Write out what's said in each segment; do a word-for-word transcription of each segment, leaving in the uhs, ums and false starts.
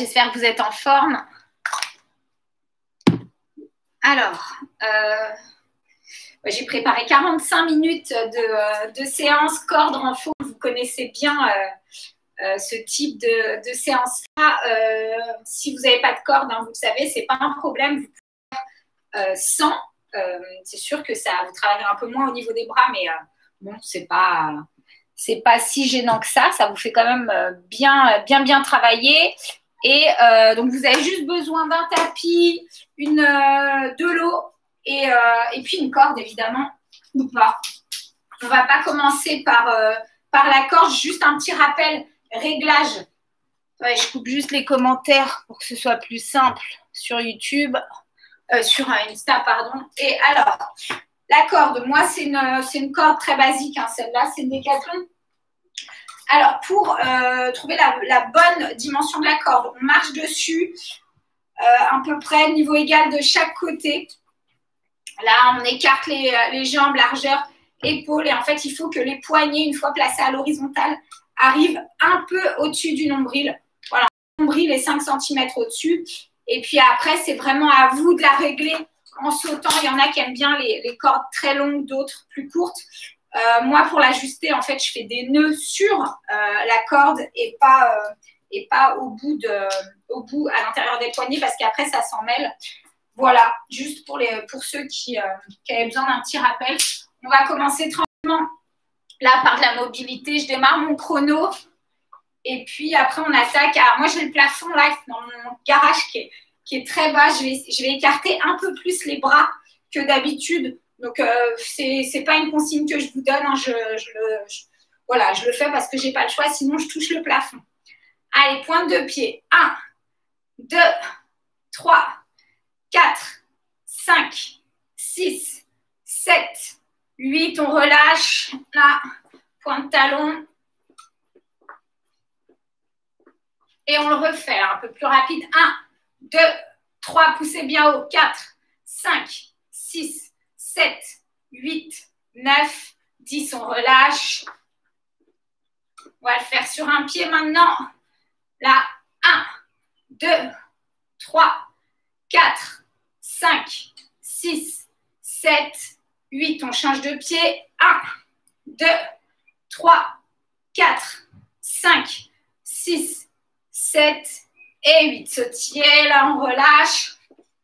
j'espère que vous êtes en forme. Alors, euh, j'ai préparé quarante-cinq minutes de, de séance corde renfort. Vous connaissez bien euh, euh, ce type de, de séance-là. Euh, si vous n'avez pas de corde, hein, vous le savez, ce n'est pas un problème. Vous pouvez faire euh, sans. Euh, c'est sûr que ça vous travaillez un peu moins au niveau des bras, mais euh, bon, c'est pas, c'est pas si gênant que ça. Ça vous fait quand même bien, bien, bien travailler. Et euh, donc, vous avez juste besoin d'un tapis, une, euh, de l'eau et, euh, et puis une corde, évidemment, ou pas. On ne va pas commencer par, euh, par la corde. Juste un petit rappel, réglage. Ouais, je coupe juste les commentaires pour que ce soit plus simple sur YouTube, euh, sur Insta, pardon. Et alors, la corde, moi, c'est une, c'est une corde très basique. Hein, celle-là, c'est une Décathlon. Alors, pour euh, trouver la, la bonne dimension de la corde, on marche dessus euh, à peu près niveau égal de chaque côté. Là, on écarte les, les jambes, largeur, épaules. Et en fait, il faut que les poignets, une fois placés à l'horizontale, arrivent un peu au-dessus du nombril. Voilà, le nombril est cinq centimètres au-dessus. Et puis après, c'est vraiment à vous de la régler en sautant. Il y en a qui aiment bien les, les cordes très longues, d'autres plus courtes. Euh, moi, pour l'ajuster, en fait, je fais des nœuds sur euh, la corde et pas, euh, et pas au bout, de, au bout à l'intérieur des poignets parce qu'après, ça s'en mêle. Voilà, juste pour, les, pour ceux qui, euh, qui avaient besoin d'un petit rappel. On va commencer tranquillement là par de la mobilité. Je démarre mon chrono et puis après, on attaque. Alors, moi, j'ai le plafond là dans mon garage qui est, qui est très bas. Je vais, je vais écarter un peu plus les bras que d'habitude. Donc, euh, ce n'est pas une consigne que je vous donne. Hein. Je, je, le, je, voilà, je le fais parce que je n'ai pas le choix. Sinon, je touche le plafond. Allez, pointe de pied. un, deux, trois, quatre, cinq, six, sept, huit. On relâche. Là, pointe de talon. Et on le refait un peu plus rapide. un, deux, trois. Poussez bien haut. quatre, cinq, six, sept, huit, neuf, dix, on relâche. On va le faire sur un pied maintenant. Là, un, deux, trois, quatre, cinq, six, sept, huit. On change de pied. un, deux, trois, quatre, cinq, six, sept et huit. Sautiller, là, on relâche.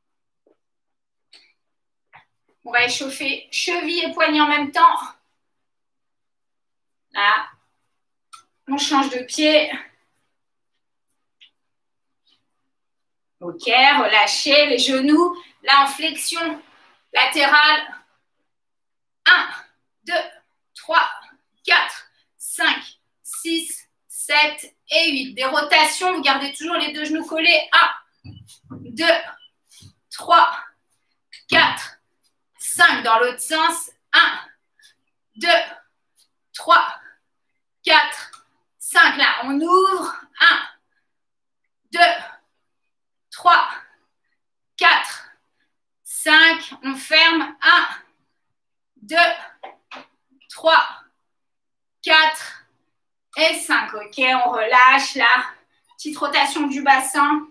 On va échauffer cheville et poignet en même temps. Là, on change de pied. Ok, relâchez les genoux. Là, en flexion latérale. un, deux, trois, quatre, cinq, six, sept et huit. Des rotations, vous gardez toujours les deux genoux collés. un, deux, trois, quatre, cinq dans l'autre sens. un, deux, trois, quatre, cinq. Là, on ouvre. un, deux, trois, quatre, cinq. On ferme. un, deux, trois, quatre et cinq. Ok, on relâche là. Petite rotation du bassin.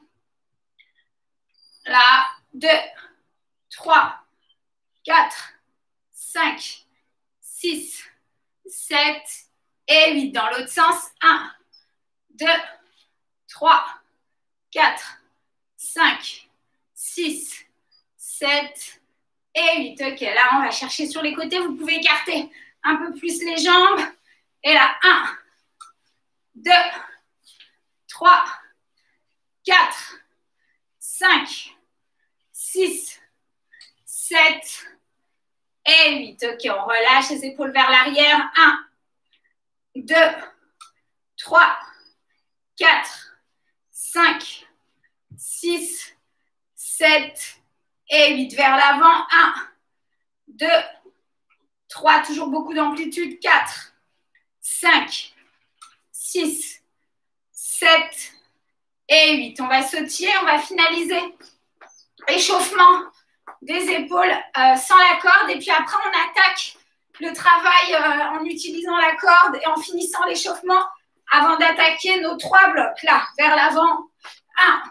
Là, deux, trois, quatre, cinq, six, sept et huit. Dans l'autre sens. un, deux, trois, quatre, cinq, six, sept et huit. Ok, là, on va chercher sur les côtés. Vous pouvez écarter un peu plus les jambes. Et là, un, deux, trois, quatre, cinq, six, sept et huit. Ok, on relâche les épaules vers l'arrière. un, deux, trois, quatre, cinq, six, sept et huit. Vers l'avant. un, deux, trois. Toujours beaucoup d'amplitude. quatre, cinq, six, sept et huit. On va sautiller. On va finaliser. Échauffement des épaules euh, sans la corde. Et puis après, on attaque le travail euh, en utilisant la corde et en finissant l'échauffement avant d'attaquer nos trois blocs. Là, vers l'avant. un,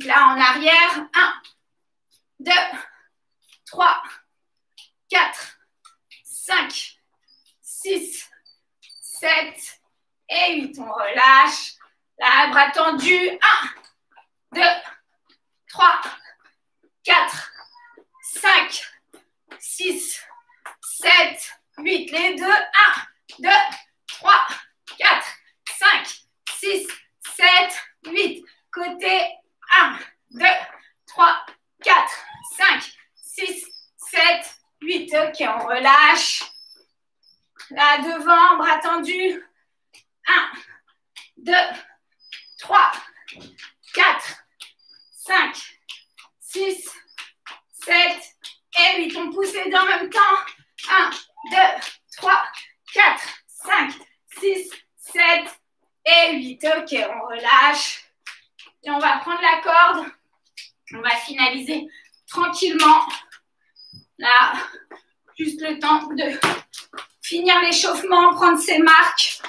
là, en arrière. un, deux, trois, quatre, cinq, six, sept et huit. On relâche. Là, bras tendus. un, deux, trois, quatre, cinq, six, sept, huit. Les deux. un, deux, trois, quatre, cinq, six, sept, huit. Côté un, deux, trois, quatre, cinq, six, sept, huit. Ok, on relâche. Là, devant, bras tendus. un, deux, trois, quatre, cinq, six, sept et huit. On pousse les deux en même temps. un, deux, trois, quatre, cinq, six, sept et huit. Ok, on relâche. Et on va prendre la corde. On va finaliser tranquillement. Là, juste le temps de finir l'échauffement, prendre ses marques.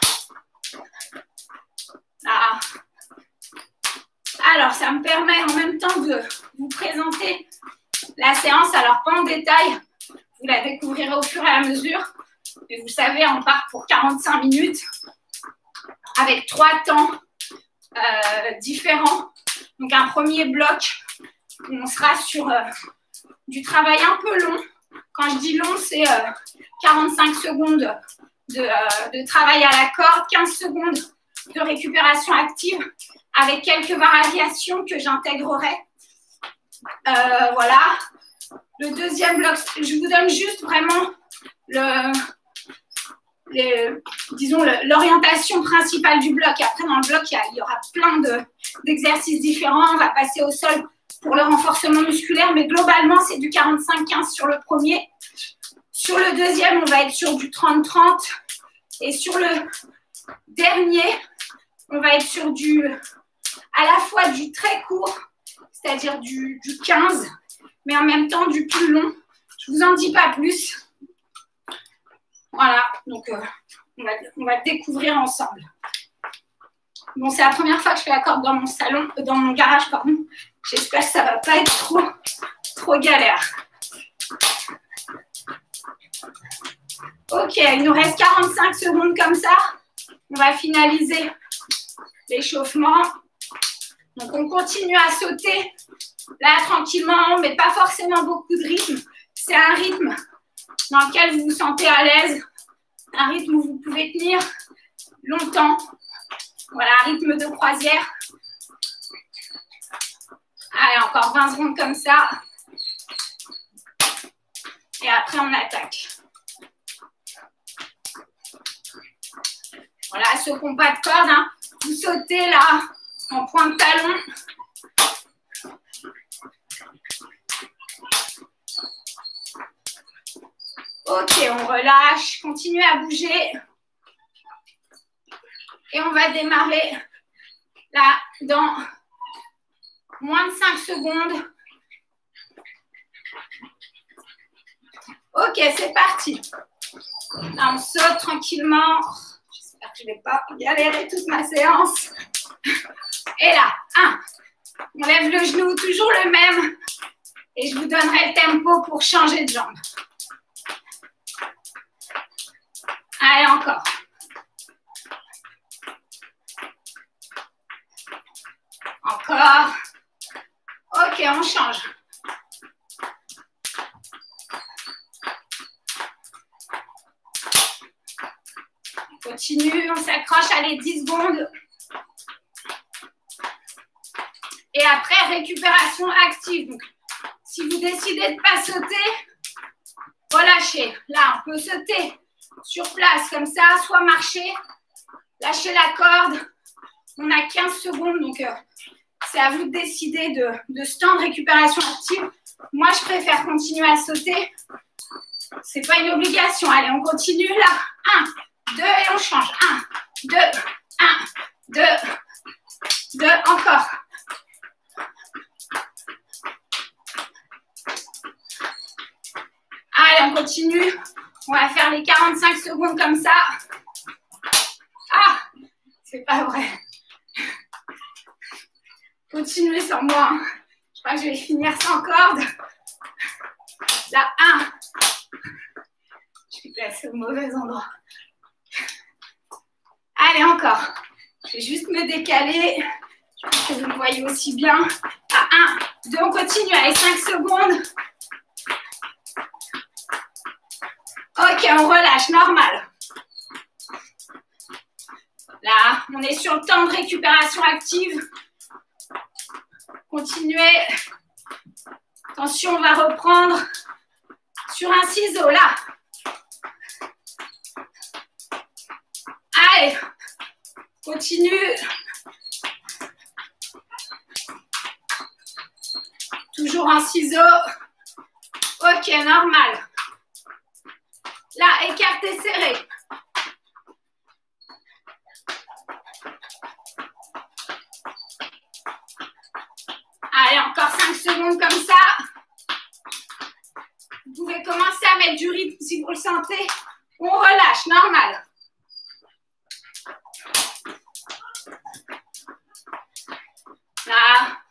Là. Alors, ça me permet en même temps de vous présenter la séance. Alors, pas en détail, vous la découvrirez au fur et à mesure. Mais vous savez, on part pour quarante-cinq minutes avec trois temps euh, différents. Donc, un premier bloc où on sera sur euh, du travail un peu long. Quand je dis long, c'est euh, quarante-cinq secondes de, euh, de travail à la corde, quinze secondes de récupération active avec quelques variations que j'intégrerai. Euh, voilà. Le deuxième bloc, je vous donne juste vraiment le, les, disons l'orientation principale du bloc. Après, dans le bloc, il y, a, il y aura plein d'exercices différents. On va passer au sol pour le renforcement musculaire, mais globalement, c'est du quarante-cinq quinze sur le premier. Sur le deuxième, on va être sur du trente trente. Et sur le dernier, on va être sur du, à la fois du très court, c'est-à-dire du, du quinze, mais en même temps du plus long. Je ne vous en dis pas plus. Voilà, donc euh, on, va, on va le découvrir ensemble. Bon, c'est la première fois que je fais la corde dans mon salon, dans mon garage, pardon. J'espère que ça ne va pas être trop, trop galère. Ok, il nous reste quarante-cinq secondes comme ça. On va finaliser l'échauffement. Donc, on continue à sauter là tranquillement, mais pas forcément beaucoup de rythme. C'est un rythme dans lequel vous vous sentez à l'aise, un rythme où vous pouvez tenir longtemps. Voilà, un rythme de croisière. Allez, encore vingt secondes comme ça. Et après, on attaque. Voilà, ceux qui n'ont pas de corde, hein, vous sautez là, en point de talon. Ok, on relâche, continuez à bouger. Et on va démarrer là dans moins de cinq secondes. Ok, c'est parti. Là, on saute tranquillement. J'espère que je ne vais pas galérer toute ma séance. Et là, un. On lève le genou, toujours le même. Et je vous donnerai le tempo pour changer de jambe. Allez, encore. Encore. Ok, on change. On continue, on s'accroche, allez, dix secondes. Et après, récupération active. Donc, si vous décidez de ne pas sauter, relâchez. Là, on peut sauter sur place comme ça, soit marcher, lâcher la corde. On a quinze secondes, donc euh, c'est à vous de décider de, de ce temps de récupération active. Moi, je préfère continuer à sauter. Ce n'est pas une obligation. Allez, on continue là. un, deux et on change. un, deux, un, deux, deux, encore. Allez, on continue. On va faire les quarante-cinq secondes comme ça. Ah, c'est pas vrai. Continuez sur moi. Je crois que je vais finir sans corde. Là, un. Je suis placée au mauvais endroit. Allez, encore. Je vais juste me décaler. Je pense que vous me voyez aussi bien. À un, deux, on continue. Allez, cinq secondes. Ok, on relâche, normal. Là, on est sur le temps de récupération active. Continuez. Attention, on va reprendre sur un ciseau, là. Allez, continue. Toujours un ciseau. Ok, normal. Là, écarté, serré. Allez, encore cinq secondes comme ça. Vous pouvez commencer à mettre du rythme si vous le sentez. On relâche, normal. Là.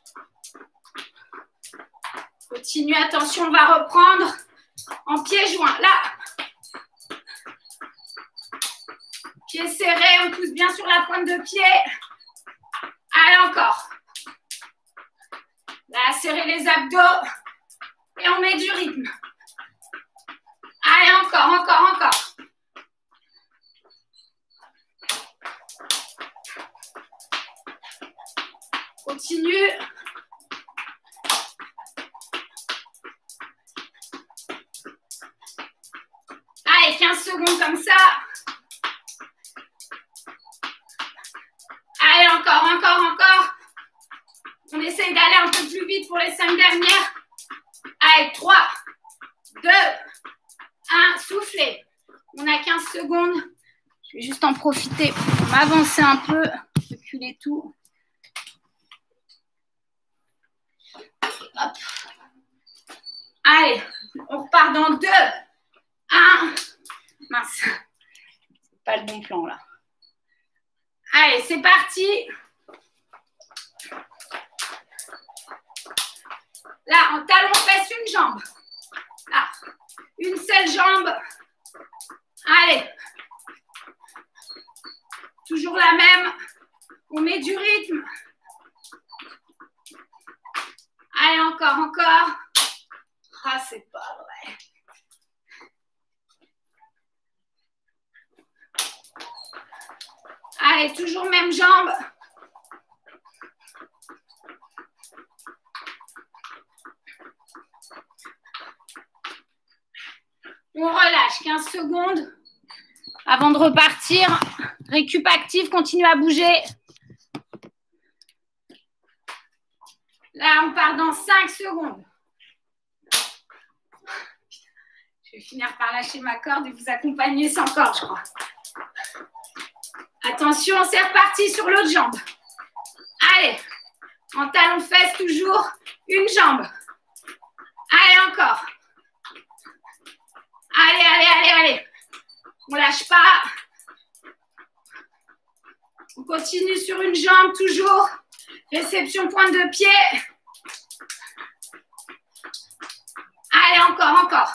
Continue, attention, on va reprendre en pieds joints. Là. Pieds serrés, on pousse bien sur la pointe de pied. Allez, encore. Là, serrez les abdos. Et on met du rythme. Allez, encore, encore, encore. Continue. Allez, quinze secondes comme ça. Allez, encore, encore, encore. On essaye d'aller un peu plus vite pour les cinq dernières. Allez, trois, deux, un, soufflez. On a quinze secondes. Je vais juste en profiter pour m'avancer un peu, reculer tout. Hop. Allez, on repart dans deux, un. Mince, c'est pas le bon plan là. Allez, c'est parti. Là, en talon fesse une jambe. Là, une seule jambe. Allez. Toujours la même. On met du rythme. Allez, encore, encore. Ah, c'est pas vrai. Allez, toujours même jambe. On relâche quinze secondes avant de repartir. Récup active, continue à bouger. Là, on part dans cinq secondes. Je vais finir par lâcher ma corde et vous accompagner sans corde, je crois. Attention, c'est reparti sur l'autre jambe. Allez, en talon fesse toujours, une jambe. Allez, encore. Allez, allez, allez, allez. On ne lâche pas. On continue sur une jambe toujours. Réception pointe de pied. Allez, encore, encore.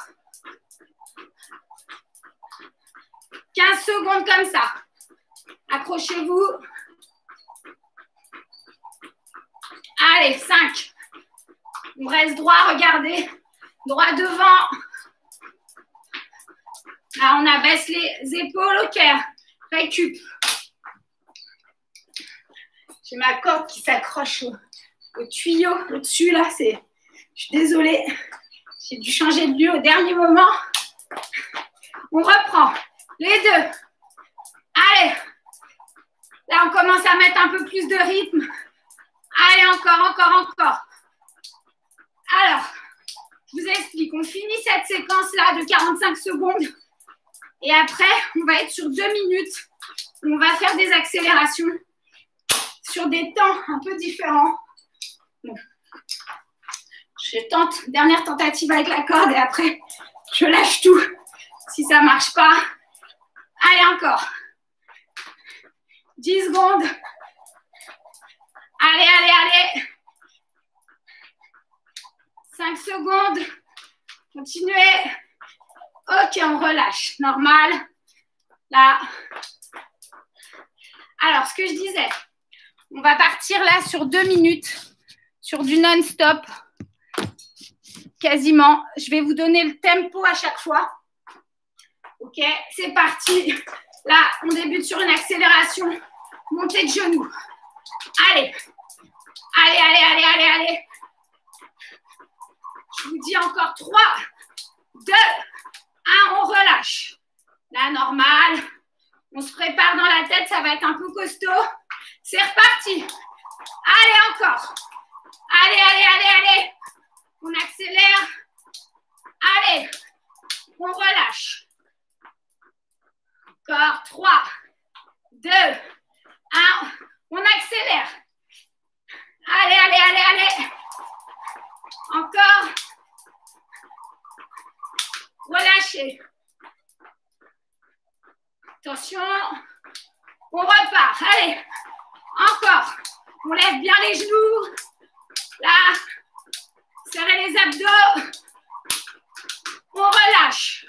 quinze secondes comme ça. Accrochez-vous. Allez, cinq. On reste droit, regardez. Droit devant. Là, on abaisse les épaules, ok. Récup. J'ai ma corde qui s'accroche au, au tuyau au-dessus, là. C'est. Je suis désolée. J'ai dû changer de lieu au dernier moment. On reprend. Les deux. Allez. Là, on commence à mettre un peu plus de rythme. Allez, encore, encore, encore. Alors, je vous explique. On finit cette séquence-là de quarante-cinq secondes. Et après, on va être sur deux minutes. On va faire des accélérations sur des temps un peu différents. Bon. Je tente, dernière tentative avec la corde et après, je lâche tout. Si ça ne marche pas, allez encore. dix secondes. Allez, allez, allez. cinq secondes. Continuez. Ok, on relâche. Normal. Là. Alors, ce que je disais, on va partir là sur deux minutes, sur du non-stop, quasiment. Je vais vous donner le tempo à chaque fois. Ok, c'est parti. Là, on débute sur une accélération. Montée de genoux. Allez. Allez, allez, allez, allez, allez. Je vous dis encore trois, deux, un, on relâche. Là, normal. On se prépare dans la tête, ça va être un peu costaud. C'est reparti. Allez, encore. Allez, allez, allez, allez. On accélère. Allez. On relâche. Encore. trois, deux, un. On accélère. Allez, allez, allez, allez. Encore. Relâchez. Attention. On repart. Allez. Encore. On lève bien les genoux. Là. Serrez les abdos. On relâche.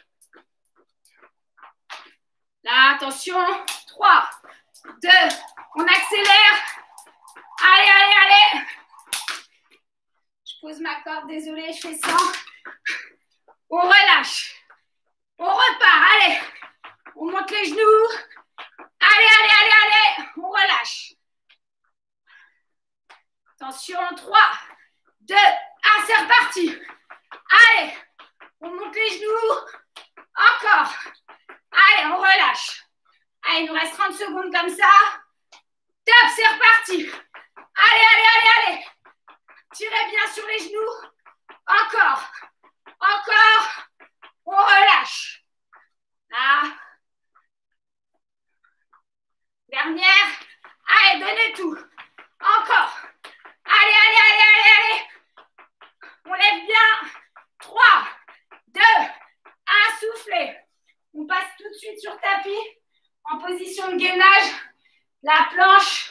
Là, attention. trois, deux. On accélère. Allez, allez, allez. Je pose ma corde. Désolée, je fais ça. On relâche. On repart. Allez. On monte les genoux. Allez, allez, allez, allez. On relâche. Attention. trois, deux, un. C'est reparti. Allez. On monte les genoux. Encore. Allez, on relâche. Allez, il nous reste trente secondes comme ça. Top, c'est reparti. Allez, allez, allez, allez. Tirez bien sur les genoux. Encore. Encore. On relâche. Là. Dernière. Allez, donnez tout. Encore. Allez, allez, allez, allez, allez. On lève bien. trois, deux, un. Soufflez. On passe tout de suite sur tapis. En position de gainage. La planche.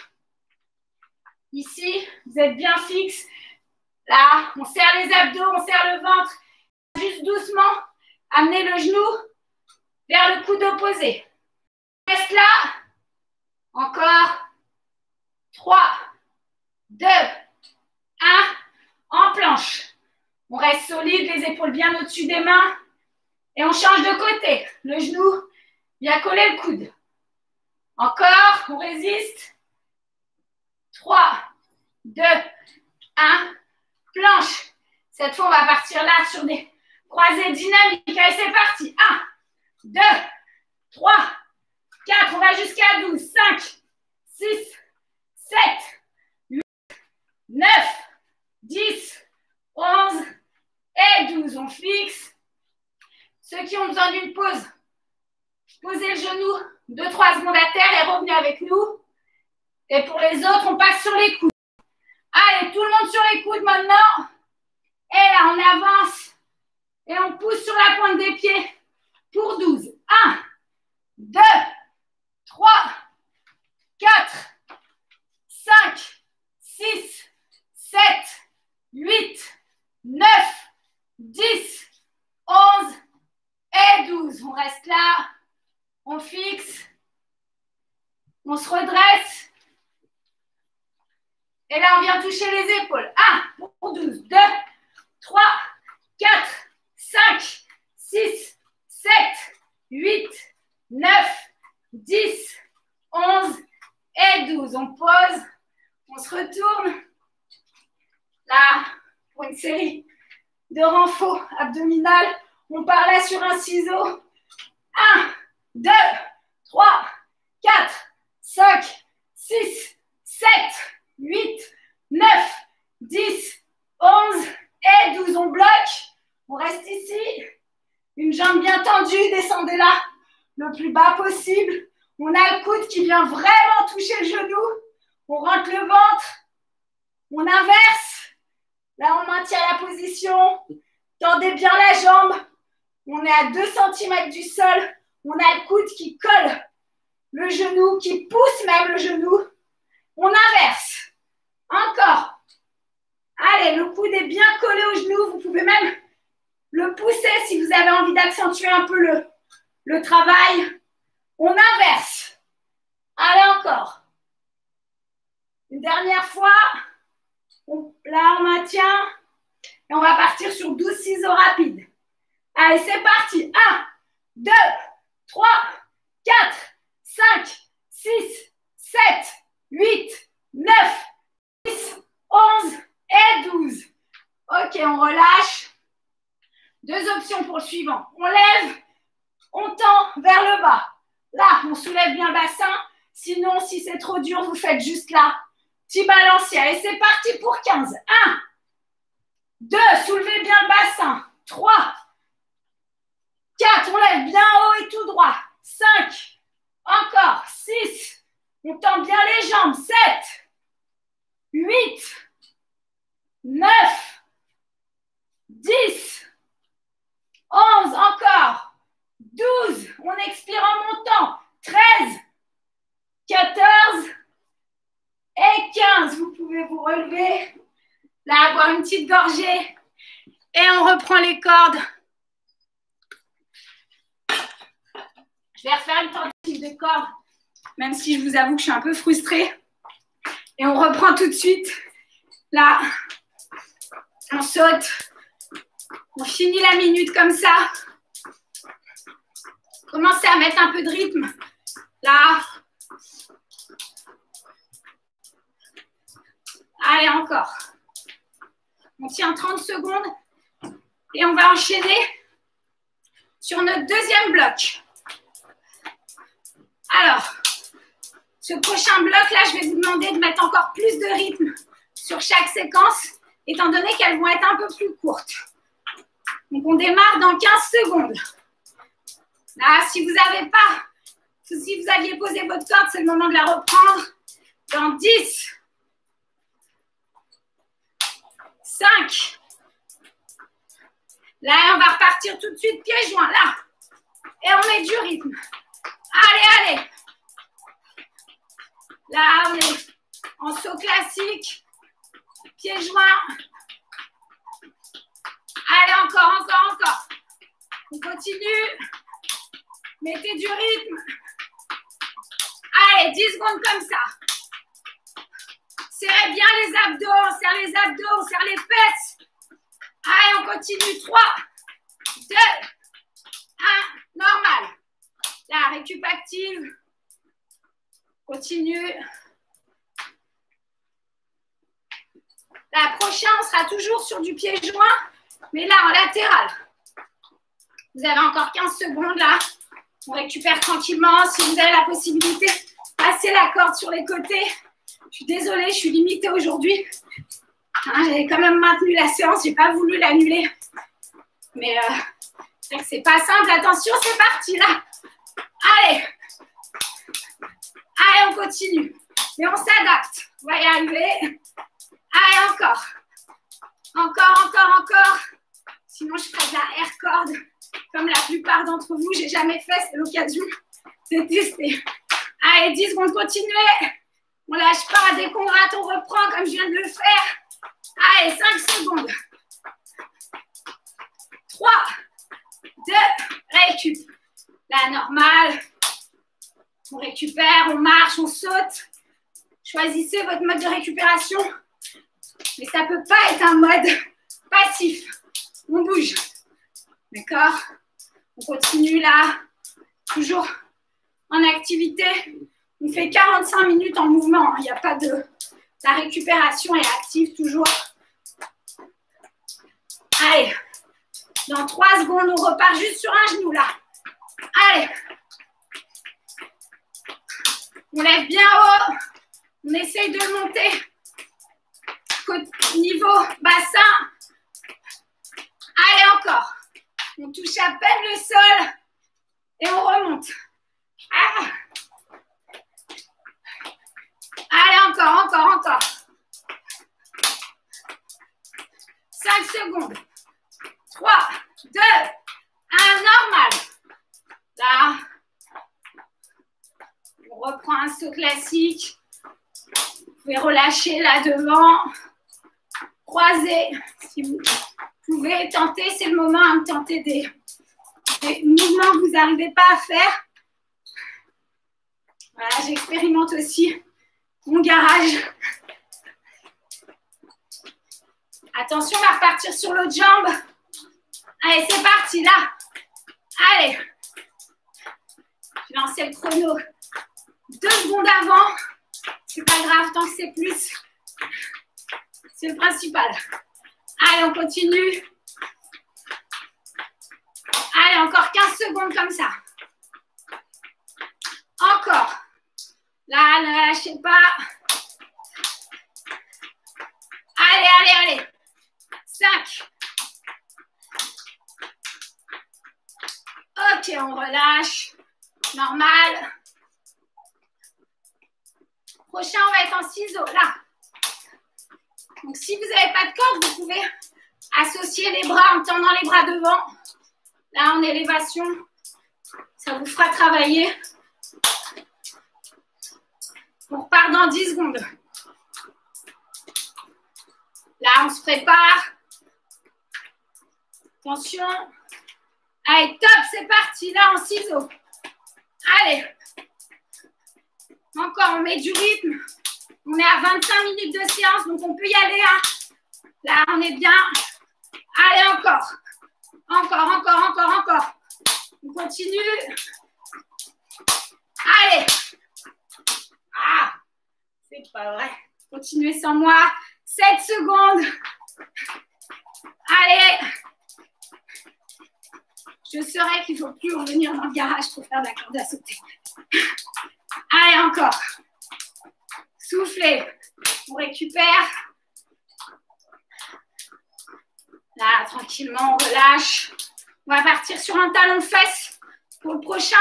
Ici, vous êtes bien fixe. Là, on serre les abdos, on serre le ventre. Juste doucement, amenez le genou vers le coude opposé. On reste là. Encore. trois, deux, un. En planche. On reste solide, les épaules bien au-dessus des mains. Et on change de côté. Le genou vient coller le coude. Encore, on résiste. trois, deux, un. Planche. Cette fois, on va partir là sur des croisées dynamiques. Allez, c'est parti. un, deux, trois, quatre. On va jusqu'à douze. cinq, six, sept, huit, neuf, dix, onze et douze. On fixe. Ceux qui ont besoin d'une pause, posez le genou deux trois secondes à terre et revenez avec nous. Et pour les autres, on passe sur les coudes. Allez, tout le monde sur les coudes maintenant. Et là, on avance. Et on pousse sur la pointe des pieds pour douze. un, deux, trois, quatre, cinq, six, sept, huit, neuf, dix, onze et douze. On reste là. On fixe. On se redresse. Et là, on vient toucher les épaules. un pour douze. deux, trois, quatre, cinq, six, sept, huit, neuf, dix, onze et douze. On pose. On se retourne. Là, pour une série de renforts abdominales, on part là sur un ciseau. un, deux, trois, quatre, cinq, six, sept, huit, neuf, dix, onze et douze. On bloque. On reste ici. Une jambe bien tendue. Descendez là le plus bas possible. On a le coude qui vient vraiment toucher le genou. On rentre le ventre. On inverse. Là, on maintient la position. Tendez bien la jambe. On est à deux centimètres du sol. On a le coude qui colle le genou, qui pousse même le genou. On inverse. Allez, le coude est bien collé au genou. Vous pouvez même le pousser si vous avez envie d'accentuer un peu le, le travail. On inverse. Allez, encore. Une dernière fois. On, là, on maintient. Et on va partir sur douze ciseaux rapides. Allez, c'est parti. un, deux, trois, quatre, cinq, six, sept, huit, neuf, dix, onze et douze. Ok, on relâche. Deux options pour le suivant. On lève, on tend vers le bas. Là, on soulève bien le bassin. Sinon, si c'est trop dur, vous faites juste là. Petit balancier. Et c'est parti pour quinze. un, deux, soulevez bien le bassin. trois, quatre, on lève bien haut et tout droit. cinq, encore. six, on tend bien les jambes. sept, huit, neuf, dix, onze, encore. douze, on expire en montant. treize, quatorze et quinze. Vous pouvez vous relever. Là, avoir une petite gorgée. Et on reprend les cordes. Je vais refaire une tentative de corde, même si je vous avoue que je suis un peu frustrée. Et on reprend tout de suite. Là, on saute. On finit la minute comme ça. Commencez à mettre un peu de rythme. Là. Allez, encore. On tient trente secondes. Et on va enchaîner sur notre deuxième bloc. Alors, ce prochain bloc, là, je vais vous demander de mettre encore plus de rythme sur chaque séquence, étant donné qu'elles vont être un peu plus courtes. Donc, on démarre dans quinze secondes. Là, si vous n'avez pas, si vous aviez posé votre corde, c'est le moment de la reprendre. Dans dix, cinq, là, on va repartir tout de suite, pieds joints, là. Et on met du rythme. Allez, allez. Là, on est en saut classique. Pieds joints. Allez, encore, encore, encore. On continue. Mettez du rythme. Allez, dix secondes comme ça. Serrez bien les abdos. On serre les abdos, on serre les fesses. Allez, on continue. trois, deux, un. Normal. La récup active. Continue. La prochaine, on sera toujours sur du pied joint, mais là, en latéral. Vous avez encore quinze secondes là. On récupère tranquillement. Si vous avez la possibilité, passez la corde sur les côtés. Je suis désolée, je suis limitée aujourd'hui. Hein, j'avais quand même maintenu la séance. Je n'ai pas voulu l'annuler. Mais euh, c'est vrai que c'est pas simple. Attention, c'est parti là. Allez. Allez, on continue. Et on s'adapte. On va y arriver. Allez, encore. Encore, encore, encore. Sinon, je ferai de la air corde. Comme la plupart d'entre vous, je n'ai jamais fait. C'est l'occasion de tester. Allez, dix secondes, continuez. On ne lâche pas. Dès qu'on rate, on reprend comme je viens de le faire. Allez, cinq secondes. trois, deux, récup. La normale. On récupère, on marche, on saute. Choisissez votre mode de récupération. Mais ça ne peut pas être un mode passif. On bouge. D'accord? On continue là. Toujours en activité. On fait quarante-cinq minutes en mouvement. Il n'y a pas de... La récupération est active toujours. Allez. Dans trois secondes, on repart juste sur un genou là. Allez. On lève bien haut. On essaye de le monter. Niveau bassin. Allez, encore. On touche à peine le sol. Et on remonte. Ah. Allez, encore, encore, encore. cinq secondes. trois, deux, un, normal. Là. On reprend un saut classique. Vous pouvez relâcher là devant. croisés. Si vous pouvez tenter, c'est le moment hein, de tenter des, des mouvements que vous n'arrivez pas à faire. Voilà, j'expérimente aussi mon garage. Attention, on va repartir sur l'autre jambe. Allez, c'est parti, là. Allez. Je vais lancer le chrono. Deux secondes avant. C'est pas grave, tant que c'est plus. C'est le principal. Allez, on continue. Allez, encore quinze secondes comme ça. Encore. Là, ne lâchez pas. Allez, allez, allez. cinq. Ok, on relâche. Normal. Prochain, on va être en ciseaux. Là. Donc, si vous n'avez pas de corde, vous pouvez associer les bras en tendant les bras devant. Là, en élévation. Ça vous fera travailler. On repart dans dix secondes. Là, on se prépare. Attention. Allez, top, c'est parti. Là, en ciseaux. Allez. Encore, on met du rythme. On est à vingt-cinq minutes de séance, donc on peut y aller. Hein. Là, on est bien. Allez, encore. Encore, encore, encore, encore. On continue. Allez. Ah, c'est pas vrai. Continuez sans moi. sept secondes. Allez. Je saurais qu'il ne faut plus revenir dans le garage pour faire de la corde à sauter. Allez, encore. Soufflez. On récupère. Là, tranquillement, on relâche. On va partir sur un talon-fesse pour le prochain.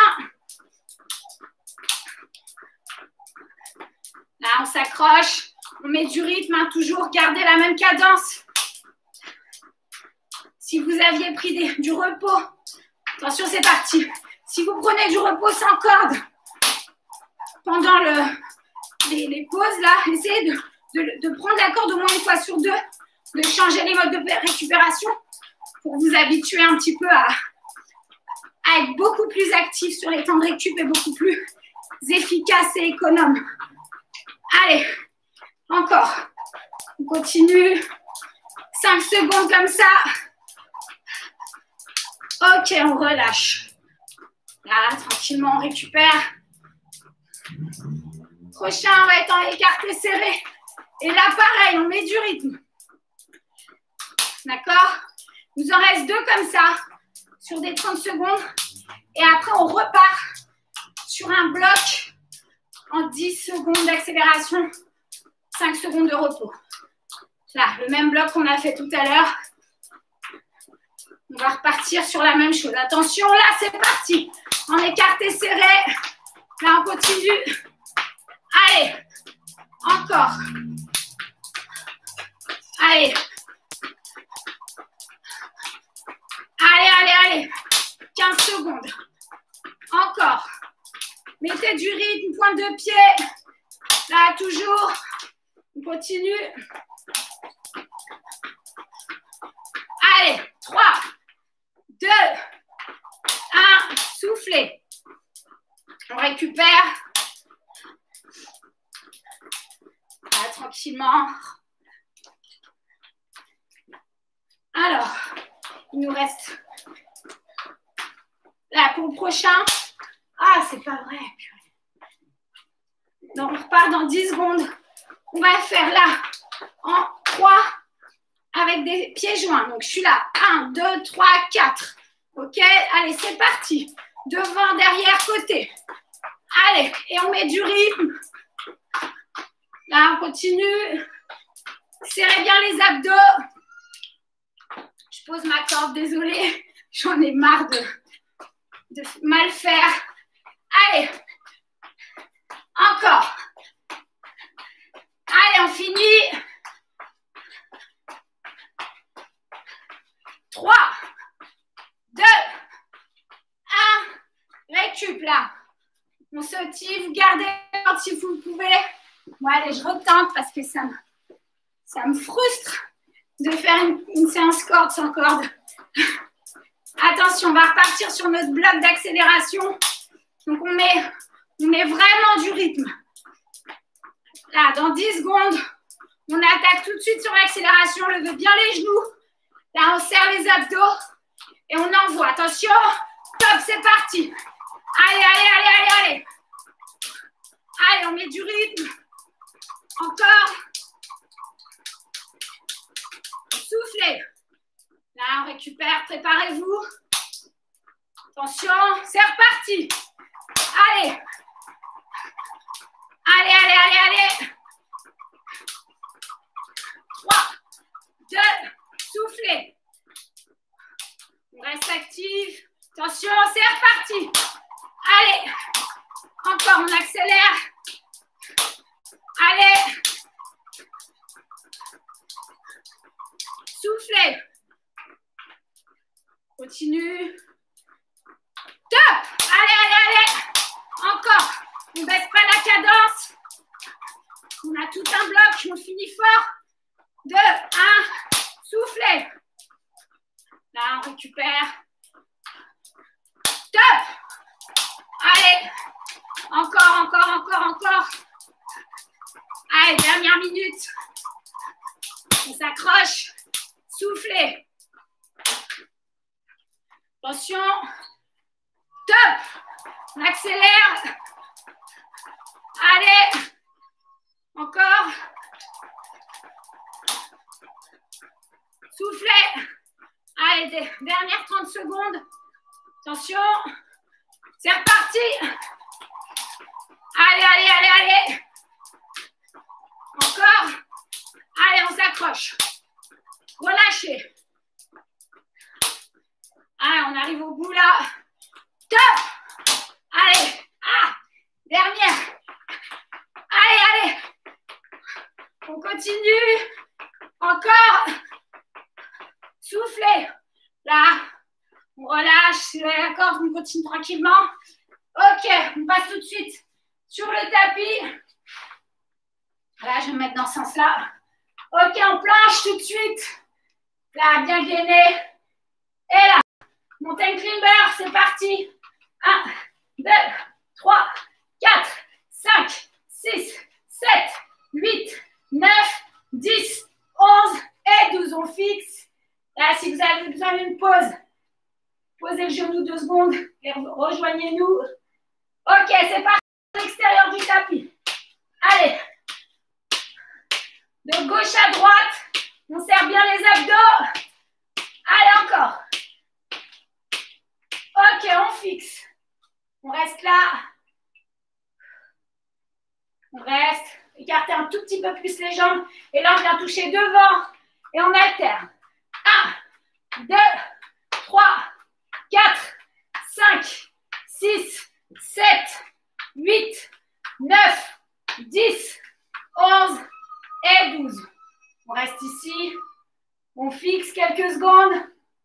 Là, on s'accroche. On met du rythme, hein, toujours garder la même cadence. Si vous aviez pris des, du repos, attention, c'est parti. Si vous prenez du repos sans corde pendant le, les, les pauses, là, essayez de, de, de prendre la corde au moins une fois sur deux, de changer les modes de récupération pour vous habituer un petit peu à, à être beaucoup plus actif sur les temps de récup et beaucoup plus efficace et économe. Allez, encore. On continue. cinq secondes comme ça. Ok, on relâche. Là, tranquillement, on récupère. Prochain, on va être en écarté serré. Et là, pareil, on met du rythme. D'accord? Il nous en reste deux comme ça, sur des trente secondes. Et après, on repart sur un bloc en dix secondes d'accélération, cinq secondes de repos. Là, le même bloc qu'on a fait tout à l'heure. On va repartir sur la même chose. Attention, là, c'est parti. En écarté serré. Là, on continue. Allez, encore. Allez. Allez, allez, allez. quinze secondes. Encore. Mettez du rythme, pointe de pied. Là, toujours. On continue. Allez, trois, deux, un. Soufflez. On récupère. Là, tranquillement. Alors, il nous reste là pour le prochain. Ah, c'est pas vrai. Donc, on repart dans dix secondes. On va faire là en trois avec des pieds joints. Donc, je suis là. un, deux, trois, quatre. OK? Allez, c'est parti. Devant, derrière, côté. Allez, et on met du rythme. Là, on continue. Serrez bien les abdos. Je pose ma corde, désolée. J'en ai marre de, de mal faire. Allez. Encore. Allez, on finit. trois, deux, un. Récup là. On sautille, vous gardez si vous le pouvez. Bon, allez, je retente parce que ça me, ça me frustre de faire une, une séance corde sans corde. Attention, on va repartir sur notre bloc d'accélération. Donc, on met, on met vraiment du rythme. Là, dans dix secondes, on attaque tout de suite sur l'accélération. Levez bien les genoux. Là, on serre les abdos et on envoie. Attention, top, c'est parti. Allez, allez, allez, allez, allez. Allez, on met du rythme. Encore. Soufflez. Là, on récupère. Préparez-vous. Attention, c'est reparti. Allez. Allez, allez, allez, allez. trois, deux, soufflez. On reste actif. Attention, c'est reparti. Allez. Encore, on accélère. Allez. Soufflez. Continue. Top. Allez, allez, allez. Encore. On ne baisse pas la cadence. On a tout un bloc. On finit fort. deux, un. Soufflez. Là, on récupère. Top. Allez. Encore, encore, encore, encore. Allez, dernière minute. On s'accroche. Soufflez. Attention. Top. On accélère. Allez. Encore. Soufflez. Allez, dernière trente secondes. Attention. C'est reparti. Allez, allez, allez, allez. Encore. Allez, on s'accroche. Relâchez. Allez, on arrive au bout là. Top. Allez. Ah, dernière. Allez, allez. On continue. Encore. Soufflez. Là, on relâche. La corde, on continue tranquillement. Ok, on passe tout de suite sur le tapis. Là, je vais me mettre dans ce sens-là. Ok, on planche tout de suite. Là, bien gainé. Et là, mountain climber, c'est parti. un, deux, trois, quatre, cinq, six, sept, huit, neuf, dix, onze et douze. On fixe. Là, si vous avez besoin d'une pause, posez le genou deux secondes et rejoignez-nous. Ok, c'est parti à l'extérieur du tapis. Allez. De gauche à droite, on serre bien les abdos. Allez, encore. Ok, on fixe. On reste là. On reste. Écartez un tout petit peu plus les jambes. Et là, on vient toucher devant. Et on alterne. un, deux, trois, quatre, cinq, six, sept, huit, neuf, dix, onze et douze. On reste ici. On fixe quelques secondes.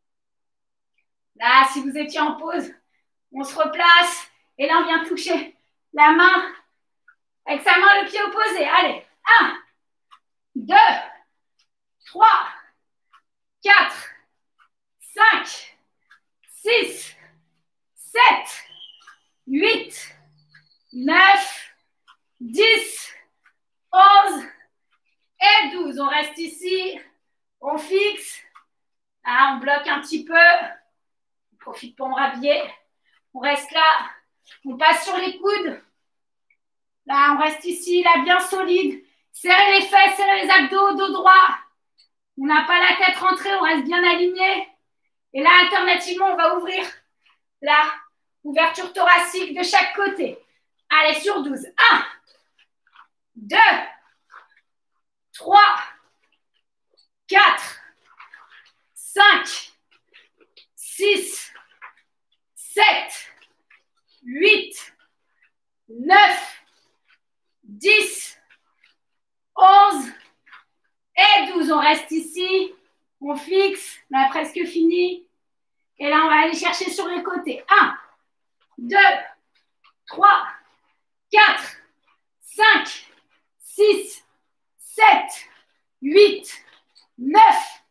Là, si vous étiez en pause, on se replace. Et là, on vient toucher la main avec sa main, le pied opposé. Allez. un, deux, trois, quatre, cinq, six, sept, huit, neuf, dix, onze et douze. On reste ici. On fixe. Là, on bloque un petit peu. On profite pour me rhabiller. On reste là. On passe sur les coudes. Là, on reste ici, là, bien solide. Serrez les fesses, serrez les abdos, dos droit. On n'a pas la tête rentrée, on reste bien aligné. Et là, alternativement, on va ouvrir la ouverture thoracique de chaque côté. Allez, sur douze. un, deux, trois, quatre, cinq, six, sept, huit, neuf, dix, onze et douze. On reste ici. On fixe. On a presque fini. Et là, on va aller chercher sur les côtés. un, deux, trois, quatre, cinq, six, sept, huit, neuf,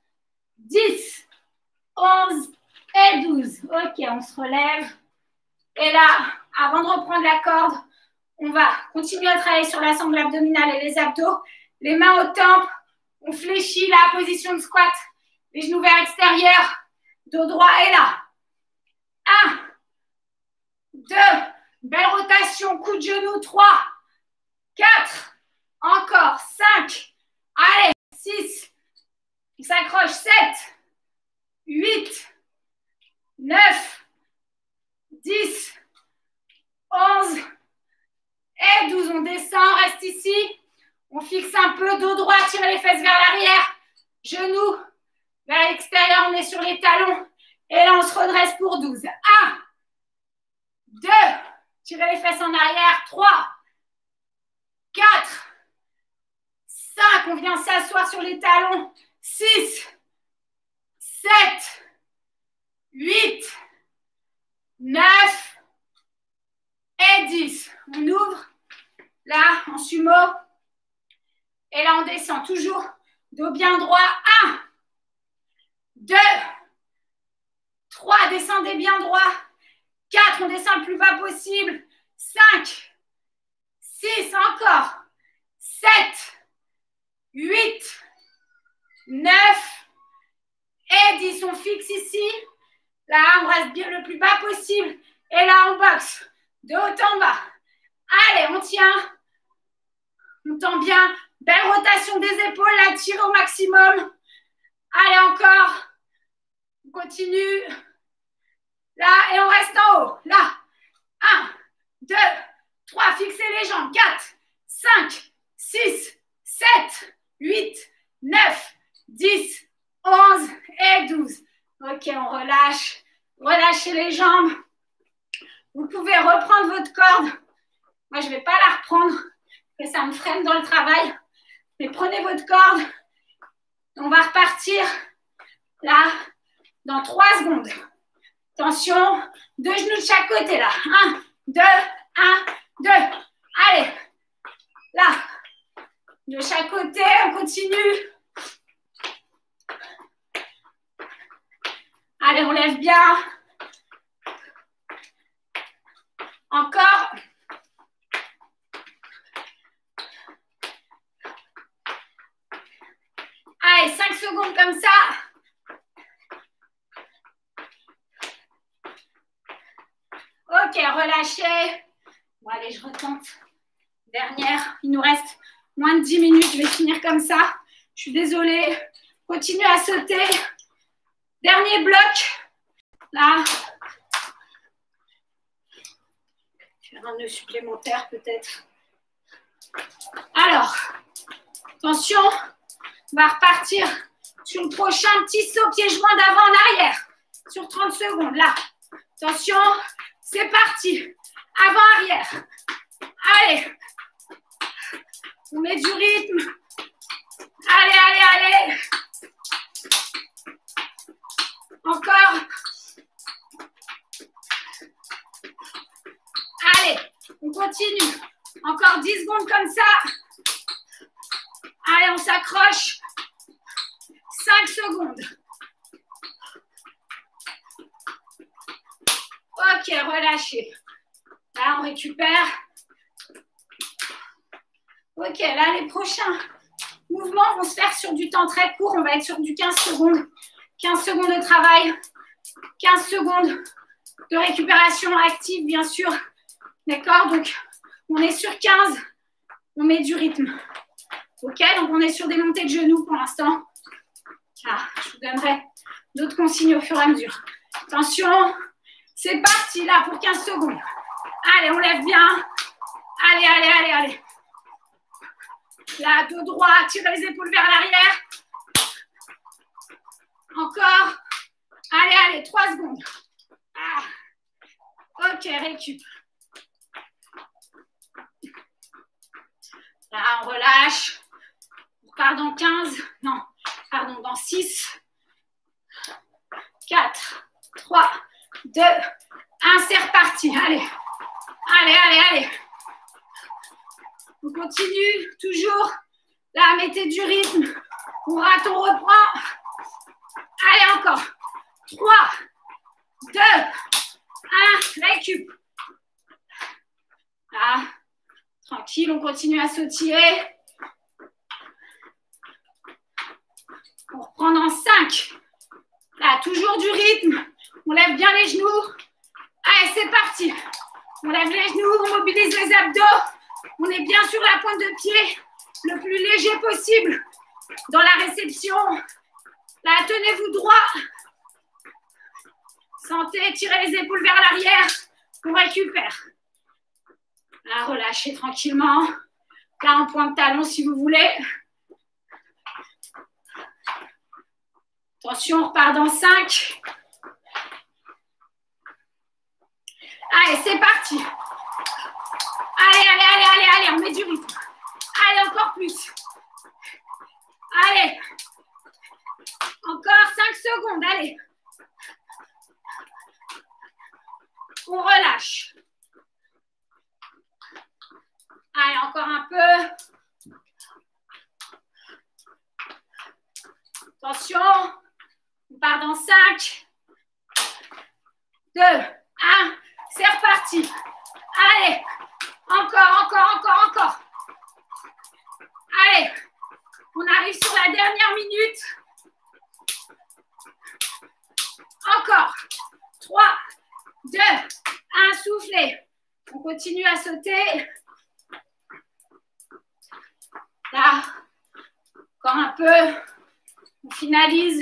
Ok, on se relève. Et là, avant de reprendre la corde, on va continuer à travailler sur la sangle abdominale et les abdos. Les mains au temple. On fléchit la position de squat. Les genoux vers l'extérieur. Dos droit est là. Un. Deux. Belle rotation. Coup de genou. Trois. Quatre. Encore. Cinq. Allez. Six. On s'accroche. Sept. Huit. Neuf. Dix. Onze. Et douze. On descend. Reste ici. On fixe un peu, dos droit, tirez les fesses vers l'arrière, genoux vers l'extérieur, on est sur les talons. Et là, on se redresse pour douze. un, deux, tirez les fesses en arrière, trois, quatre, cinq, on vient s'asseoir sur les talons, six, sept, huit, neuf et dix. On ouvre, là, en sumo. Et là, on descend toujours, dos bien droit. un, deux, trois, descendez bien droit. quatre, on descend le plus bas possible. cinq, six, encore. sept, huit, neuf et dix. On fixe ici. Là, on reste bien le plus bas possible. Et là, on boxe de haut en bas. Allez, on tient. On tend bien. Belle rotation des épaules, là, tirez au maximum. Allez, encore. On continue. Là, et on reste en haut. Là. un, deux, trois. Fixez les jambes. quatre, cinq, six, sept, huit, neuf, dix, onze et douze. Ok, on relâche. Relâchez les jambes. Vous pouvez reprendre votre corde. Moi, je ne vais pas la reprendre, parce que ça me freine dans le travail. Mais prenez votre corde. On va repartir là dans trois secondes. Attention, deux genoux de chaque côté là. un, deux, un, deux. Allez, là, de chaque côté, on continue. Allez, on lève bien. Encore. Allez, cinq secondes comme ça. Ok, relâchez. Bon, allez, je retente. Dernière. Il nous reste moins de dix minutes. Je vais finir comme ça. Je suis désolée. Continuez à sauter. Dernier bloc. Là. Faire un nœud supplémentaire peut-être. Alors, attention. On va repartir sur le prochain petit saut pieds joints d'avant en arrière. Sur trente secondes, là. Attention, c'est parti. Avant, arrière. Allez. On met du rythme. Allez, allez, allez. Encore. Allez, on continue. Encore dix secondes comme ça. Allez, on s'accroche. cinq secondes. Ok, relâchez. Là, on récupère. Ok, là, les prochains mouvements vont se faire sur du temps très court. On va être sur du quinze secondes. quinze secondes de travail. quinze secondes de récupération active, bien sûr. D'accord? Donc, on est sur quinze. On met du rythme. Ok, donc on est sur des montées de genoux pour l'instant. Ah, je vous donnerai d'autres consignes au fur et à mesure. Attention, c'est parti là pour quinze secondes. Allez, on lève bien. Allez, allez, allez, allez. Là, dos droit, tirez les épaules vers l'arrière. Encore. Allez, allez, trois secondes. Ah. Ok, récup. Là, on relâche. On part dans quinze. Non, pardon, dans six, quatre, trois, deux, un. C'est reparti. Allez, allez, allez, allez. On continue, toujours. Là, mettez du rythme. On rate, on reprend. Allez, encore. trois, deux, un, récup. Là, tranquille, on continue à sautiller. On reprend dans cinq. Là, toujours du rythme. On lève bien les genoux. Allez, c'est parti. On lève les genoux, on mobilise les abdos. On est bien sur la pointe de pied, le plus léger possible dans la réception. Là, tenez-vous droit. Sentez, tirez les épaules vers l'arrière. On récupère. Là, relâchez tranquillement. Là, en pointe de talon si vous voulez. Attention, on repart dans cinq. Allez, c'est parti. Allez, allez, allez, allez, allez, on met du rythme. Allez, encore plus. Allez. Encore cinq secondes, allez. On relâche. Allez, encore un peu. Attention. On part dans cinq, deux, un. C'est reparti. Allez. Encore, encore, encore, encore. Allez. On arrive sur la dernière minute. Encore. trois, deux, un. Soufflez. On continue à sauter. Là. Encore un peu. On finalise.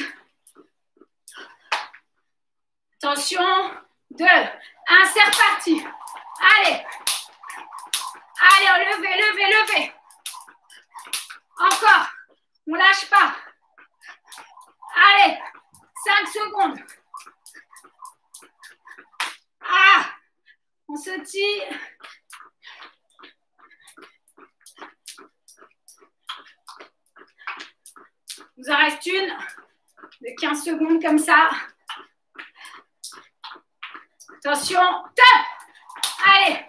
Attention. deux, un. C'est reparti. Allez. Allez, levez, levez, levez. Encore. On ne lâche pas. Allez. cinq secondes. Ah. On se tire. Il nous en reste une de quinze secondes comme ça. Attention. Top. Allez.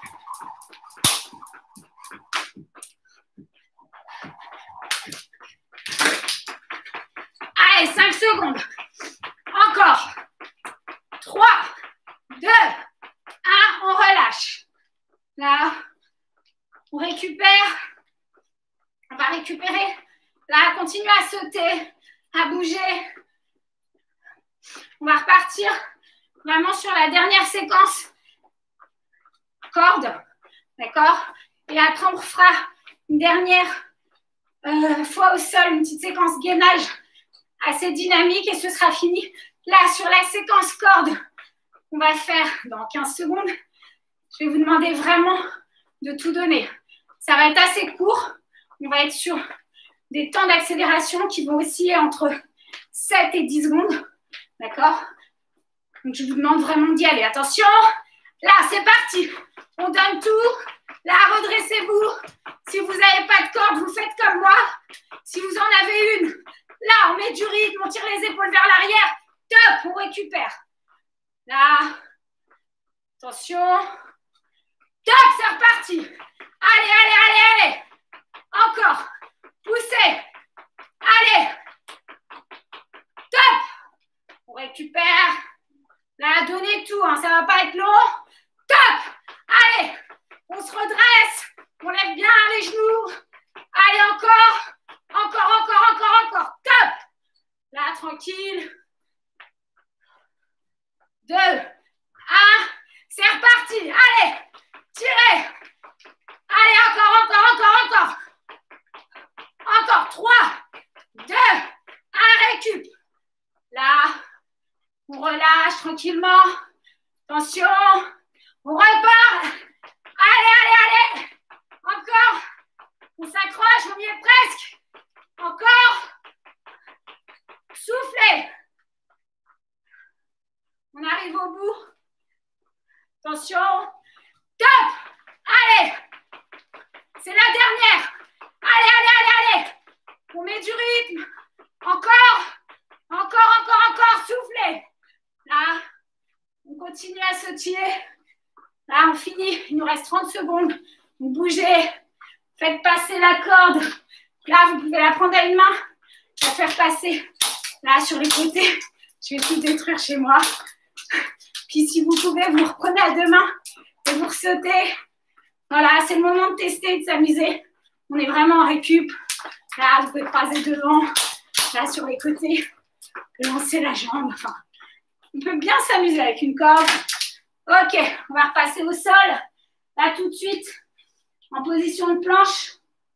Allez, cinq secondes. Encore. trois, deux, un. On relâche. Là, on récupère. On va récupérer. Là, continue à sauter, à bouger. On va repartir vraiment sur la dernière séquence. Corde. D'accord? Et après, on refera une dernière euh, fois au sol, une petite séquence gainage assez dynamique et ce sera fini. Là, sur la séquence corde, on va faire dans quinze secondes. Je vais vous demander vraiment de tout donner. Ça va être assez court. On va être sur des temps d'accélération qui vont osciller entre sept et dix secondes. D'accord? Donc, je vous demande vraiment d'y aller. Attention. Là, c'est parti. On donne tout. Là, redressez-vous. Si vous n'avez pas de corde, vous faites comme moi. Si vous en avez une, là, on met du rythme, on tire les épaules vers l'arrière. Top, on récupère. Là, attention. Top, c'est reparti. Allez, allez, allez, allez. Encore. Poussez. Allez. Top. On récupère. Là, donnez tout, hein, ça ne va pas être long. Top. Allez. On se redresse. On lève bien les genoux. Allez, encore. Encore, encore, encore, encore. Top. Là, tranquille. Deux. Un. C'est reparti. Allez. Tirez. Allez, encore, encore, encore, encore. Encore. Trois. Deux. Un. Récup. Là. On relâche tranquillement. Attention. On repart. Allez, allez, allez. Encore. On s'accroche, on y est presque. Encore. Soufflez. On arrive au bout. Attention. Top. Allez. C'est la dernière. Allez, allez, allez, allez. On met du rythme. Encore. Encore, encore, encore. Soufflez. Là. On continue à sautiller. Là, on finit. Il nous reste trente secondes. Vous bougez. Faites passer la corde. Là, vous pouvez la prendre à une main. Je vais faire passer là sur les côtés. Je vais tout détruire chez moi. Puis si vous pouvez, vous reprenez à deux mains et vous sautez. Voilà, c'est le moment de tester et de s'amuser. On est vraiment en récup. Là, vous pouvez croiser devant, là sur les côtés, lancer la jambe. Enfin, on peut bien s'amuser avec une corde. Ok, on va repasser au sol. Là, tout de suite, en position de planche.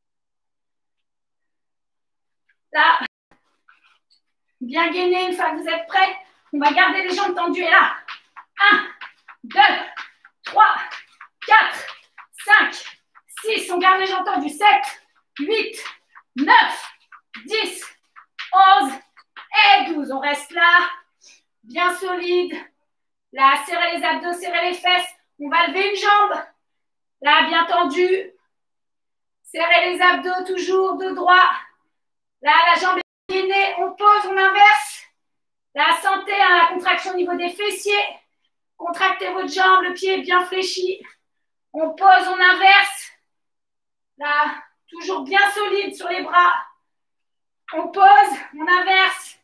Là, bien gainé une fois que vous êtes prêts. On va garder les jambes tendues. Et là, un, deux, trois, quatre, cinq, six. On garde les jambes tendues. sept, huit, neuf, dix, onze et douze. On reste là, bien solide. Là, serrez les abdos, serrez les fesses. On va lever une jambe. Là, bien tendu. Serrez les abdos toujours, dos droit. Là, la jambe est gainée. On pose, on inverse. Là, sentez hein, la contraction au niveau des fessiers. Contractez votre jambe, le pied est bien fléchi. On pose, on inverse. Là, toujours bien solide sur les bras. On pose, on inverse.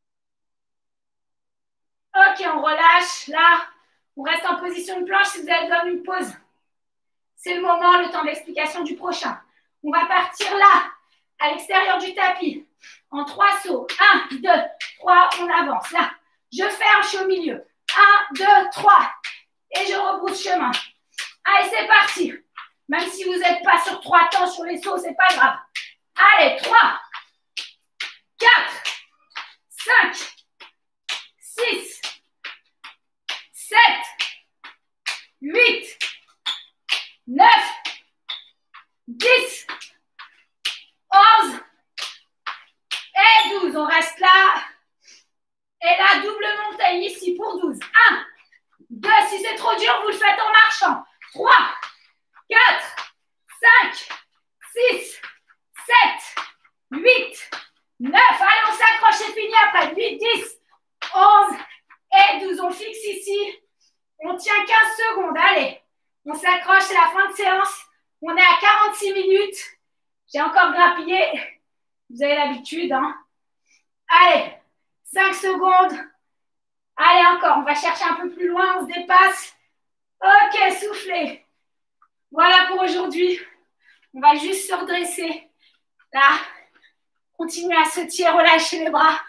Ok, on relâche. Là, on reste en position de planche si vous avez besoin d'une pause. C'est le moment, le temps d'explication du prochain. On va partir là, à l'extérieur du tapis, en trois sauts. un, deux, trois, on avance. Là, je ferme, je suis au milieu. un, deux, trois. Et je rebrousse chemin. Allez, c'est parti. Même si vous n'êtes pas sur trois temps sur les sauts, c'est pas grave. Allez, trois, quatre, cinq, six, sept, huit, neuf, dix, onze et douze. On reste là. Et là, double montée ici pour douze. un, deux, si c'est trop dur, vous le faites en marchant. trois, quatre, cinq, six, sept, huit, neuf. Allez, on s'accroche, c'est fini après. huit, dix, onze et douze. On fixe ici. On tient quinze secondes. Allez, on s'accroche, c'est la fin de séance. On est à quarante-six minutes. J'ai encore grappillé. Vous avez l'habitude, hein. Allez, cinq secondes. Allez, encore. On va chercher un peu plus loin. On se dépasse. Ok, soufflez. Voilà pour aujourd'hui. On va juste se redresser. Là, continuez à sautiller, relâchez les bras.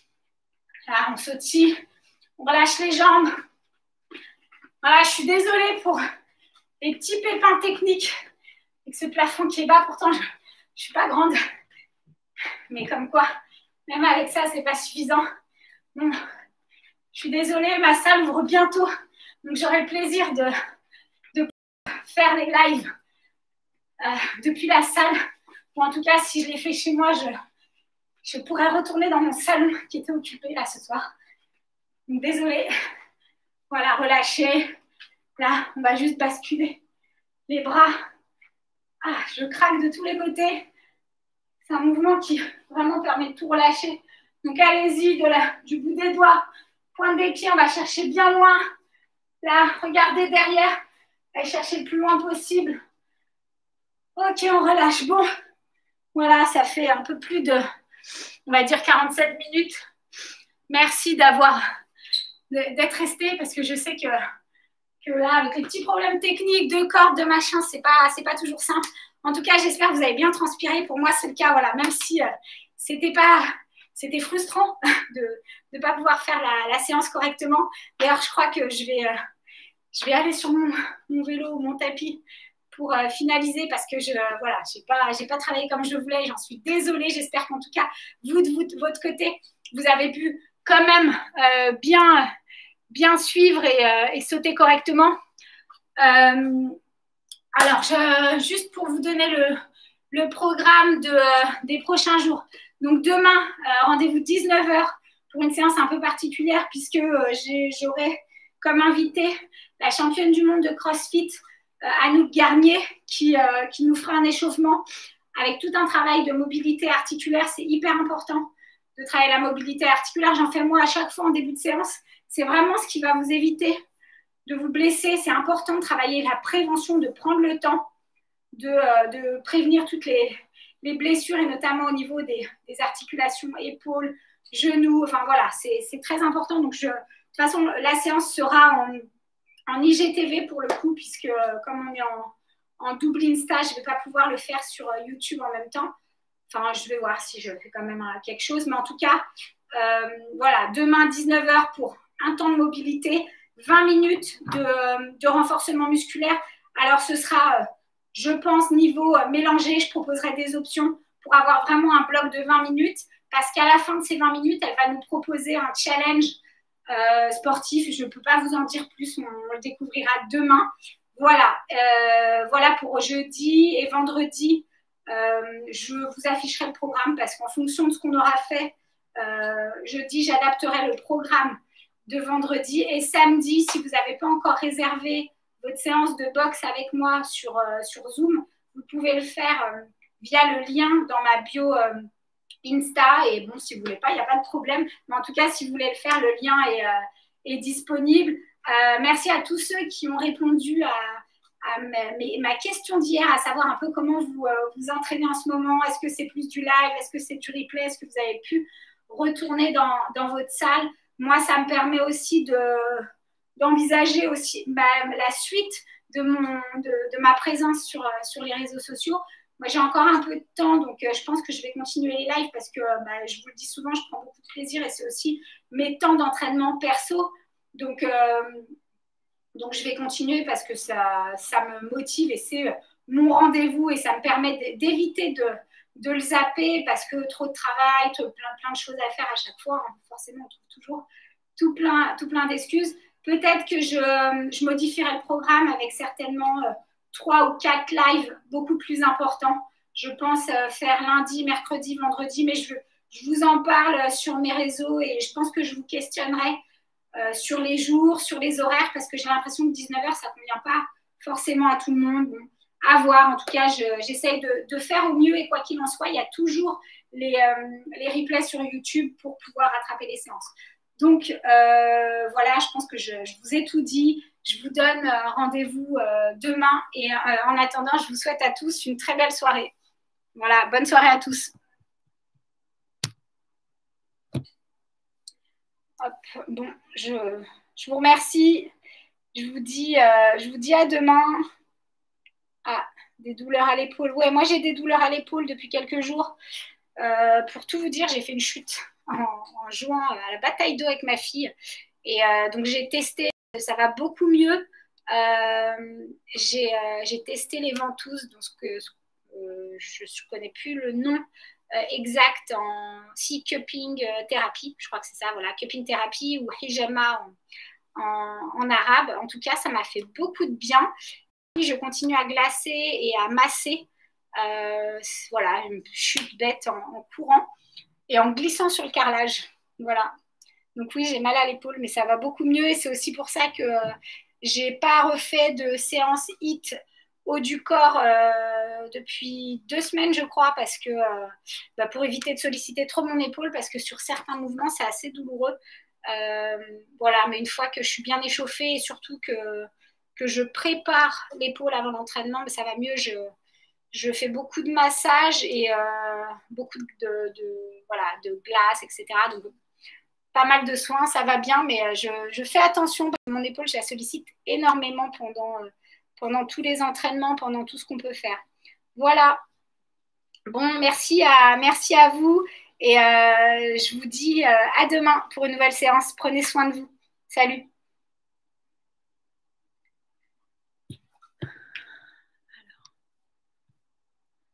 Là, on sautille. On relâche les jambes. Voilà, je suis désolée pour les petits pépins techniques avec ce plafond qui est bas. Pourtant, je ne suis pas grande. Mais comme quoi, même avec ça, ce n'est pas suffisant. Bon, je suis désolée, ma salle ouvre bientôt. Donc, j'aurai le plaisir de, de faire les lives euh, depuis la salle. Ou en tout cas, si je les fais chez moi, je, je pourrais retourner dans mon salon qui était occupé là ce soir. Donc, désolée. Voilà, relâchez. Là, on va juste basculer les bras. Ah, je craque de tous les côtés. C'est un mouvement qui vraiment permet de tout relâcher. Donc, allez-y, du bout des doigts, pointe des pieds, on va chercher bien loin. Là, regardez derrière. Allez chercher le plus loin possible. Ok, on relâche. Bon, voilà, ça fait un peu plus de, on va dire, quarante-sept minutes. Merci d'avoir, d'être resté parce que je sais que, que là, avec les petits problèmes techniques, de cordes, de machin, c'est pas, c'est pas toujours simple. En tout cas, j'espère que vous avez bien transpiré. Pour moi, c'est le cas, voilà, même si euh, c'était pas, c'était frustrant de ne pas pouvoir faire la, la séance correctement. D'ailleurs, je crois que je vais, euh, je vais aller sur mon, mon vélo ou mon tapis pour euh, finaliser parce que je euh, voilà, j'ai pas, j'ai pas travaillé comme je voulais. J'en suis désolée. J'espère qu'en tout cas, vous de, vous, de votre côté, vous avez pu quand même euh, bien, bien suivre et, euh, et sauter correctement. Euh, alors, je, juste pour vous donner le, le programme de, euh, des prochains jours. Donc, demain, euh, rendez-vous dix-neuf heures pour une séance un peu particulière puisque euh, j'aurai comme invité la championne du monde de CrossFit, euh, Anouk Garnier, qui, euh, qui nous fera un échauffement avec tout un travail de mobilité articulaire. C'est hyper important de travailler la mobilité articulaire. J'en fais moi à chaque fois en début de séance. C'est vraiment ce qui va vous éviter de vous blesser. C'est important de travailler la prévention, de prendre le temps de, euh, de prévenir toutes les, les blessures et notamment au niveau des, des articulations, épaules, genoux. Enfin voilà, c'est très important. Donc je façon, la séance sera en, en I G T V pour le coup, puisque euh, comme on est en, en double Insta, je ne vais pas pouvoir le faire sur euh, YouTube en même temps. Enfin, je vais voir si je fais quand même euh, quelque chose. Mais en tout cas, euh, voilà, demain, dix-neuf heures pour un temps de mobilité, vingt minutes de, de renforcement musculaire. Alors, ce sera, euh, je pense, niveau euh, mélangé. Je proposerai des options pour avoir vraiment un bloc de vingt minutes. Parce qu'à la fin de ces vingt minutes, elle va nous proposer un challenge euh, sportif. Je ne peux pas vous en dire plus, on, on le découvrira demain. Voilà, euh, voilà pour jeudi et vendredi. Euh, je vous afficherai le programme parce qu'en fonction de ce qu'on aura fait, euh, jeudi, j'adapterai le programme de vendredi. Et samedi, si vous n'avez pas encore réservé votre séance de boxe avec moi sur, euh, sur Zoom, vous pouvez le faire euh, via le lien dans ma bio euh, Insta. Et bon, si vous ne voulez pas, il n'y a pas de problème. Mais en tout cas, si vous voulez le faire, le lien est, euh, est disponible. Euh, merci à tous ceux qui ont répondu à, à ma, ma question d'hier, à savoir un peu comment vous euh, vous entraînez en ce moment. Est-ce que c'est plus du live? Est-ce que c'est du replay? Est-ce que vous avez pu retourner dans, dans votre salle? Moi, ça me permet aussi de, d'envisager aussi bah, la suite de, mon, de, de ma présence sur, sur les réseaux sociaux. Moi, j'ai encore un peu de temps, donc euh, je pense que je vais continuer les lives parce que, euh, bah, je vous le dis souvent, je prends beaucoup de plaisir et c'est aussi mes temps d'entraînement perso. Donc, euh, donc, je vais continuer parce que ça, ça me motive et c'est mon rendez-vous et ça me permet d'éviter de, de le zapper parce que trop de travail, trop, plein, plein de choses à faire à chaque fois. Hein. Forcément, on trouve toujours tout plein, tout plein d'excuses. Peut-être que je, je modifierai le programme avec certainement euh, trois ou quatre lives beaucoup plus importants. Je pense euh, faire lundi, mercredi, vendredi, mais je, je vous en parle sur mes réseaux et je pense que je vous questionnerai euh, sur les jours, sur les horaires, parce que j'ai l'impression que dix-neuf heures, ça ne convient pas forcément à tout le monde. Bon, à voir. En tout cas, j'essaye de, de faire au mieux et quoi qu'il en soit, il y a toujours les, euh, les replays sur YouTube pour pouvoir rattraper les séances. Donc, euh, voilà, je pense que je, je vous ai tout dit. Je vous donne euh, rendez-vous euh, demain. Et euh, en attendant, je vous souhaite à tous une très belle soirée. Voilà, bonne soirée à tous. Hop, bon, je, je vous remercie. Je vous dis, euh, je vous dis à demain. Ah, des douleurs à l'épaule. Ouais, moi, j'ai des douleurs à l'épaule depuis quelques jours. Euh, pour tout vous dire, j'ai fait une chute en, en jouant à la bataille d'eau avec ma fille. Et euh, donc, j'ai testé, ça va beaucoup mieux. Euh, j'ai euh, testé les ventouses, donc ce que, euh, je ne connais plus le nom euh, exact en si cupping euh, thérapie, je crois que c'est ça, voilà, cupping thérapie ou hijama en, en, en arabe. En tout cas, ça m'a fait beaucoup de bien. Je continue à glacer et à masser. Euh, voilà, une chute bête en, en courant et en glissant sur le carrelage. Voilà. Donc oui, j'ai mal à l'épaule, mais ça va beaucoup mieux et c'est aussi pour ça que euh, j'ai pas refait de séance H I I T haut du corps euh, depuis deux semaines, je crois, parce que euh, bah, pour éviter de solliciter trop mon épaule, parce que sur certains mouvements, c'est assez douloureux. Euh, voilà, mais une fois que je suis bien échauffée et surtout que, que je prépare l'épaule avant l'entraînement, ça va mieux. Je, je fais beaucoup de massages et euh, beaucoup de, de, voilà, de glace, et cetera. Donc, pas mal de soins, ça va bien, mais je, je fais attention parce que mon épaule, je la sollicite énormément pendant, pendant tous les entraînements, pendant tout ce qu'on peut faire. Voilà. Bon, merci à, merci à vous et euh, je vous dis euh, à demain pour une nouvelle séance. Prenez soin de vous. Salut.